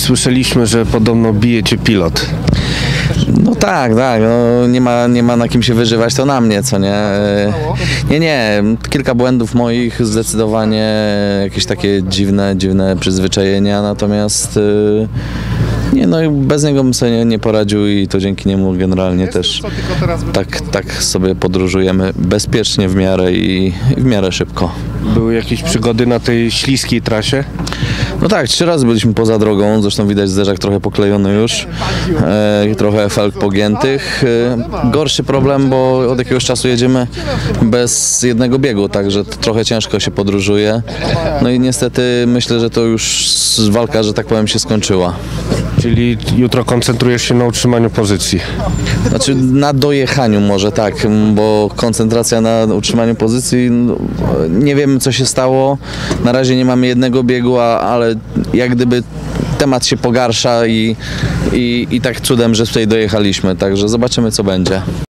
Słyszeliśmy, że podobno bije cię pilot. No tak, no nie ma na kim się wyżywać, to na mnie, co nie? Nie, kilka błędów moich, zdecydowanie jakieś takie dziwne przyzwyczajenia, natomiast nie, no i bez niego bym sobie nie poradził i to dzięki niemu generalnie też tak sobie podróżujemy bezpiecznie w miarę i w miarę szybko. Były jakieś przygody na tej śliskiej trasie? No tak, 3 razy byliśmy poza drogą, zresztą widać zderzak trochę poklejony już, trochę felg pogiętych. Gorszy problem, bo od jakiegoś czasu jedziemy bez jednego biegu, także trochę ciężko się podróżuje. No i niestety myślę, że to już walka, że tak powiem, się skończyła. Czyli jutro koncentrujesz się na utrzymaniu pozycji? Znaczy na dojechaniu może tak, bo koncentracja na utrzymaniu pozycji, no, nie wiemy co się stało, na razie nie mamy jednego biegu, ale jak gdyby temat się pogarsza i tak cudem, że tutaj dojechaliśmy, także zobaczymy co będzie.